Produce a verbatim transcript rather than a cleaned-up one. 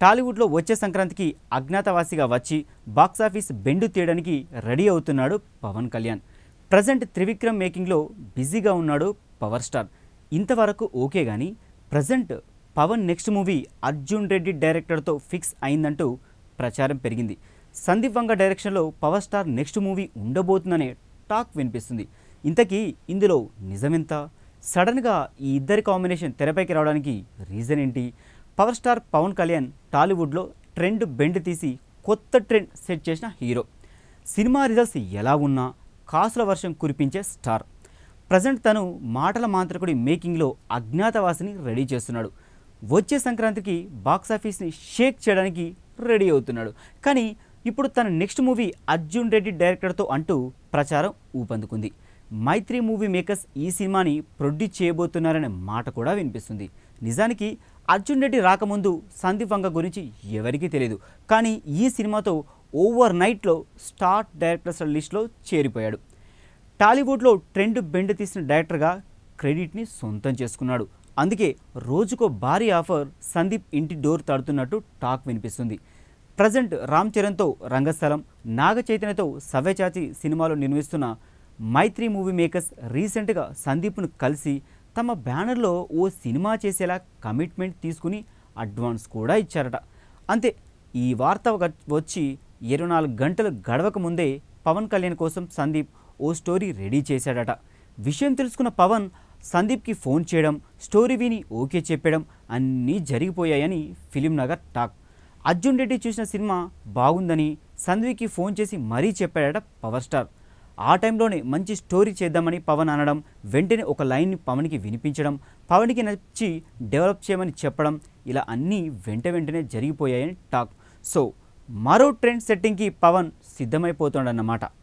టాలీవుడ్లో వచ్చే సంక్రాంతికి అజ్ఞాతవాసిగా వచ్చి బాక్సాఫీస్ బెండు తీయడానికి రెడీ అవుతున్నాడు పవన్ కళ్యాణ్. ప్రజెంట్ త్రివిక్రమ్ మేకింగ్లో బిజీగా ఉన్నాడు పవర్ స్టార్. ఇంతవరకు ఓకే కానీ present Pawan next movie Arjun Reddy డైరెక్టర్తో ఫిక్స్ అయిందంటూ ప్రచారం పెరిగింది. సందీప్ వంగ డైరెక్షన్లో పవర్ స్టార్ నెక్స్ట్ మూవీ ఉండబోతుందనే టాక్ వినిపిస్తుంది. ఇంతకీ ఇందులో నిజమెంత? సడన్గా ఈ ఇద్దరి కాంబినేషన్ తెరపైకి రావడానికి రీజన్ ఏంటి? పవర్ స్టార్ పవన్ కళ్యాణ్ టాలీవుడ్లో ట్రెండ్ బెండ్ తీసి కొత్త ట్రెండ్ సెట్ చేసిన హీరో. సినిమా రిజల్ట్స్ ఎలా ఉన్నా కాసుల వర్షం కురిపించే స్టార్. ప్రజెంట్ తను మాటల మాంత్రికుడి మేకింగ్లో అజ్ఞాతవాసిని రెడీ చేస్తున్నాడు. వచ్చే సంక్రాంతికి బాక్సాఫీస్ని షేక్ చేయడానికి రెడీ అవుతున్నాడు. కానీ ఇప్పుడు తన నెక్స్ట్ మూవీ అర్జున్ రెడ్డి డైరెక్టర్తో అంటూ ప్రచారం ఊపందుకుంది. మైత్రి మూవీ మేకర్స్ ఈ సినిమాని ప్రొడ్యూస్ చేయబోతున్నారనే మాట కూడా వినిపిస్తుంది. నిజానికి అర్జున్ రెడ్డి రాకముందు సందీప్ వంగ గురించి ఎవరికీ తెలియదు. కానీ ఈ సినిమాతో ఓవర్ నైట్లో స్టార్ డైరెక్టర్స్ లిస్ట్లో చేరిపోయాడు. టాలీవుడ్లో ట్రెండ్ బెండ్ తీసిన డైరెక్టర్గా క్రెడిట్ని సొంతం చేసుకున్నాడు. అందుకే రోజుకో భారీ ఆఫర్ సందీప్ ఇంటి డోర్ తడుతున్నట్టు టాక్ వినిపిస్తుంది. ప్రజెంట్ రామ్ చరణ్తో రంగస్థలం, నాగ చైతన్యతో సవ్యచాచి సినిమాలో నిర్మిస్తున్న మైత్రి మూవీ మేకర్స్ రీసెంట్గా సందీప్ను కలిసి తమ బ్యానర్లో ఓ సినిమా చేసేలా కమిట్మెంట్ తీసుకుని అడ్వాన్స్ కూడా ఇచ్చారట. అంతే, ఈ వార్త వచ్చి ఇరవై నాలుగు గంటలు గడవక ముందే పవన్ కళ్యాణ్ కోసం సందీప్ ఓ స్టోరీ రెడీ చేశాడట. విషయం తెలుసుకున్న పవన్ సందీప్కి ఫోన్ చేయడం, స్టోరీ విని ఓకే చెప్పడం అన్నీ జరిగిపోయాయని ఫిలిం నగర్ టాక్. అర్జున్ రెడ్డి చూసిన సినిమా బాగుందని సందీప్కి ఫోన్ చేసి మరీ చెప్పాడట పవర్ స్టార్. ఆ టైంలోనే మంచి స్టోరీ చేద్దామని పవన్ అనడం, వెంటనే ఒక లైన్ని పవన్కి వినిపించడం, పవన్కి నచ్చి డెవలప్ చేయమని చెప్పడం, ఇలా అన్నీ వెంట వెంటనే జరిగిపోయాయని టాక్. సో మరో ట్రెండ్ సెట్టింగ్కి పవన్ సిద్ధమైపోతాడన్నమాట.